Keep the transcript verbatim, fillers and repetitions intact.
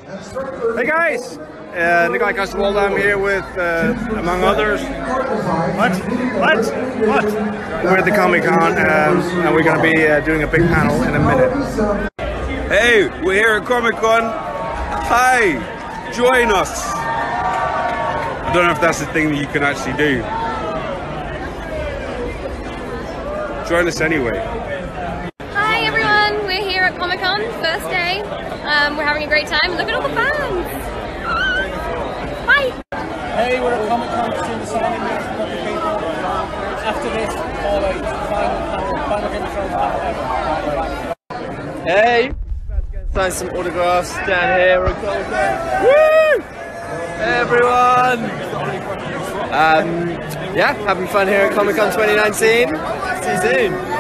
Hey guys, uh, Nikolai Castle, I'm here with, uh, among others, what? What? What? We're at the Comic Con, um, and we're going to be uh, doing a big panel in a minute. Hey, we're here at Comic Con. Hi, join us. I don't know if that's the thing that you can actually do. Join us anyway. Hi everyone, we're here at Comic Con, first day. Um, we're having a great time. Look at all the fans. Hi. Hey, we're at Comic Con to do the signing meet for other people. After this, all out final panel, final intro panel ever. Hey, about to go sign some autographs down here at Comic Con. Woo! Hey everyone. Um, yeah, having fun here at Comic Con twenty nineteen. See you soon.